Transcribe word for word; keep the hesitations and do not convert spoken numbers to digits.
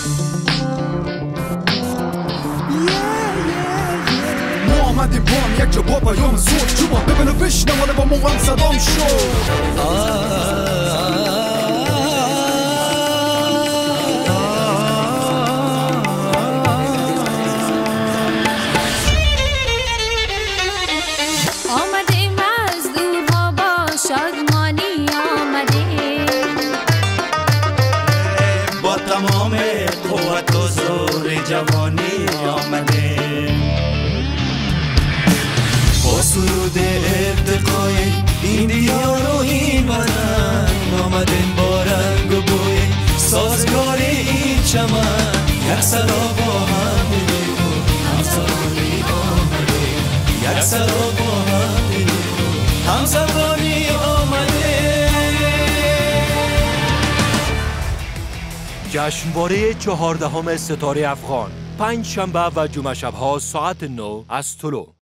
ما آمدیم با هم یک جا با پیام صوت جوبا ببین و بشنو ولی با موقعم صدام شد. تمام قوت و زور جوانی آمده با سرود ارتقای این دیار و این بدن آمدیم با رنگ و بوی سازگار این چمن یک سرا با هم دیدیم همزبانی آمده یک سرا با هم دیدیم همزبانی آمده. جشنواره چهاردهم ستاره افغان پنج شنبه و جمعه شب‌ها ساعت نه از طلوع.